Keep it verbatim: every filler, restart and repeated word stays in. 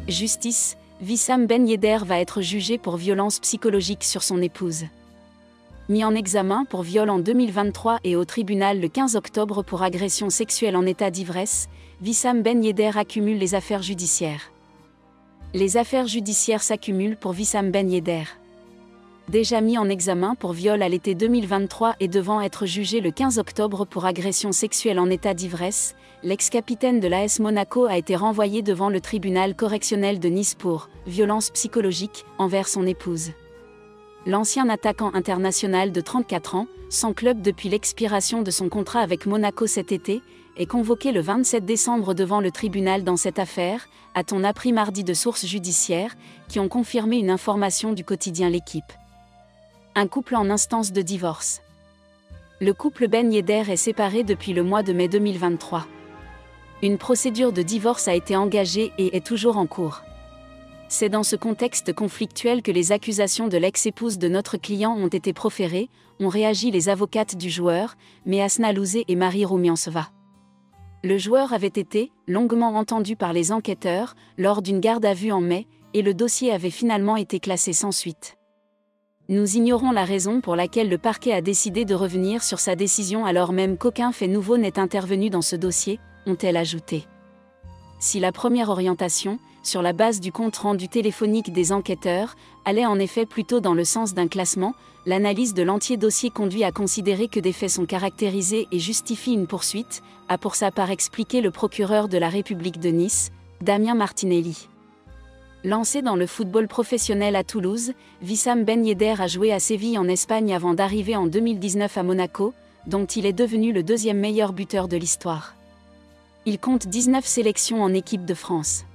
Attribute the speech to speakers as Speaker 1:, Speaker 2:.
Speaker 1: Justice, Wissam Ben Yedder va être jugé pour violence psychologique sur son épouse. Mis en examen pour viol en deux mille vingt-trois et au tribunal le quinze octobre pour agression sexuelle en état d'ivresse, Wissam Ben Yedder accumule les affaires judiciaires. Les affaires judiciaires s'accumulent pour Wissam Ben Yedder. Déjà mis en examen pour viol à l'été deux mille vingt-trois et devant être jugé le quinze octobre pour agression sexuelle en état d'ivresse, l'ex-capitaine de l'A S Monaco a été renvoyé devant le tribunal correctionnel de Nice pour violence psychologique envers son épouse. L'ancien attaquant international de trente-quatre ans, sans club depuis l'expiration de son contrat avec Monaco cet été, est convoqué le vingt-sept décembre devant le tribunal dans cette affaire, a-t-on appris mardi de sources judiciaires, qui ont confirmé une information du quotidien L'Équipe. Un couple en instance de divorce. Le couple Ben Yedder est séparé depuis le mois de mai deux mille vingt-trois. Une procédure de divorce a été engagée et est toujours en cours. C'est dans ce contexte conflictuel que les accusations de l'ex-épouse de notre client ont été proférées, ont réagi les avocates du joueur, Measna Louzé et Marie Roumiansova. Le joueur avait été longuement entendu par les enquêteurs lors d'une garde à vue en mai, et le dossier avait finalement été classé sans suite. Nous ignorons la raison pour laquelle le parquet a décidé de revenir sur sa décision alors même qu'aucun fait nouveau n'est intervenu dans ce dossier, ont-elles ajouté. Si la première orientation, sur la base du compte-rendu téléphonique des enquêteurs, allait en effet plutôt dans le sens d'un classement, l'analyse de l'entier dossier conduit à considérer que des faits sont caractérisés et justifient une poursuite, a pour sa part expliqué le procureur de la République de Nice, Damien Martinelli. Lancé dans le football professionnel à Toulouse, Wissam Ben Yedder a joué à Séville en Espagne avant d'arriver en deux mille dix-neuf à Monaco, dont il est devenu le deuxième meilleur buteur de l'histoire. Il compte dix-neuf sélections en équipe de France.